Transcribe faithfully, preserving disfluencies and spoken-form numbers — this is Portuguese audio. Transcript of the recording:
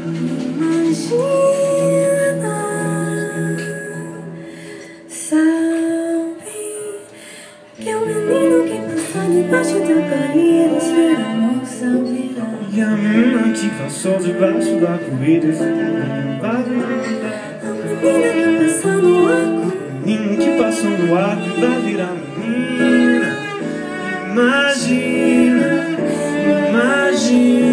Imagina, sabe que é o menino que passa debaixo do arco-íris vira moça, vira. E a menina que passou debaixo do arco-íris. A menina que passa no arco, Menino que passou no arco e vai virar menina. Imagina, imagina.